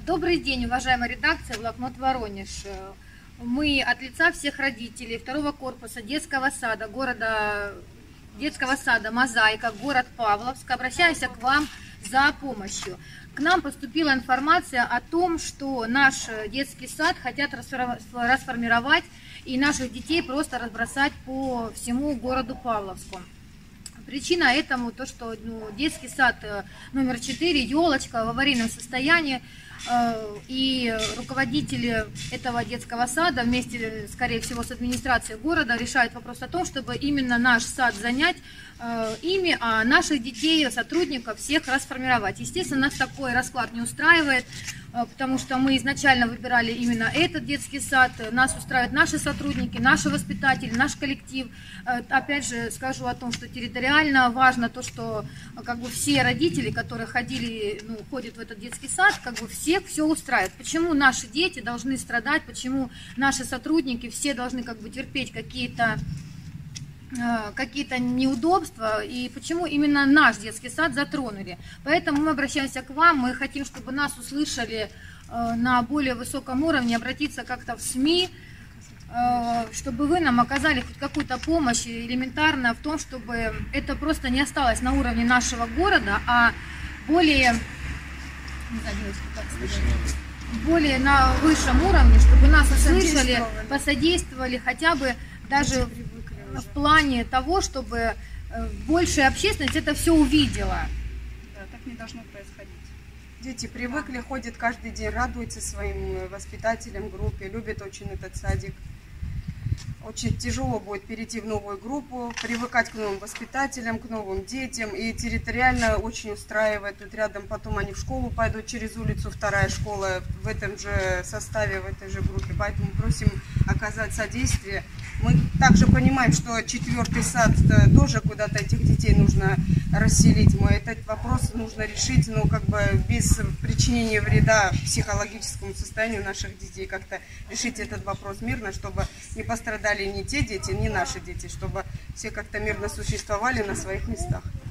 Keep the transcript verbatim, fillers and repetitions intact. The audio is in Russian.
Добрый день, уважаемая редакция «Блокнот Воронеж». Мы от лица всех родителей второго корпуса детского сада города детского сада «Мозаика», город Павловск, обращаемся к вам за помощью. К нам поступила информация о том, что наш детский сад хотят расформировать и наших детей просто разбросать по всему городу Павловску. Причина этому то, что ну, детский сад номер четыре, елочка, в аварийном состоянии, э, и руководители этого детского сада вместе, скорее всего, с администрацией города решают вопрос о том, чтобы именно наш сад занять э, ими, а наших детей, сотрудников всех расформировать. Естественно, нас такой расклад не устраивает, э, потому что мы изначально выбирали именно этот детский сад, нас устраивают наши сотрудники, наши воспитатели, наш коллектив. Э, опять же, скажу о том, что территориально важно то, что как бы все родители, которые ходили, ну, ходят в этот детский сад, как бы всех все устраивает. Почему наши дети должны страдать, почему наши сотрудники все должны как бы терпеть какие-то какие-то неудобства, и почему именно наш детский сад затронули. Поэтому мы обращаемся к вам, мы хотим, чтобы нас услышали на более высоком уровне, обратиться как-то в СМИ, чтобы вы нам оказали хоть какую-то помощь элементарно в том, чтобы это просто не осталось на уровне нашего города, а более, не знаю, как сказать, более на высшем уровне, чтобы нас услышали, посодействовали хотя бы даже в плане того, чтобы большая общественность это все увидела. Да, так не должно происходить. Дети привыкли, ходят каждый день, радуются своим воспитателям, группе, любят очень этот садик. Очень тяжело будет перейти в новую группу, привыкать к новым воспитателям, к новым детям. И территориально очень устраивает. Тут рядом потом они в школу пойдут через улицу, вторая школа в этом же составе, в этой же группе. Поэтому просим оказать содействие. Мы также понимаем, что четвертый сад тоже куда-то этих детей нужно расселить. Мы этот вопрос нужно решить, но как бы без причинения вреда психологическому состоянию наших детей. Как-то решить этот вопрос мирно, чтобы не пострадали ни те дети, ни наши дети, чтобы все как-то мирно существовали на своих местах.